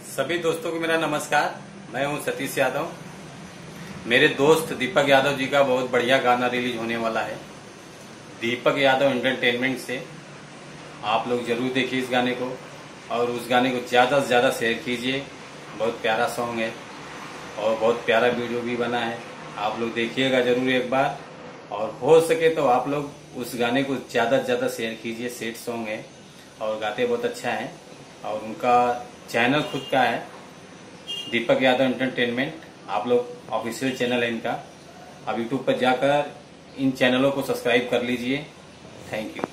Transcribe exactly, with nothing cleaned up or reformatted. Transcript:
सभी दोस्तों को मेरा नमस्कार। मैं हूं सतीश यादव। मेरे दोस्त दीपक यादव जी का बहुत बढ़िया गाना रिलीज होने वाला है दीपक यादव एंटरटेनमेंट से। आप लोग जरूर देखिए इस गाने को और उस गाने को ज्यादा से ज्यादा शेयर कीजिए। बहुत प्यारा सॉन्ग है और बहुत प्यारा वीडियो भी बना है। आप लोग देखिएगा जरूर एक बार, और हो सके तो आप लोग उस गाने को ज्यादा से ज्यादा शेयर कीजिए। सेट सॉन्ग है और गाते बहुत अच्छा है, और उनका चैनल खुद का है दीपक यादव एंटरटेनमेंट। आप लोग ऑफिशियल चैनल है इनका। आप यूट्यूब पर जाकर इन चैनलों को सब्सक्राइब कर लीजिए। Thank you.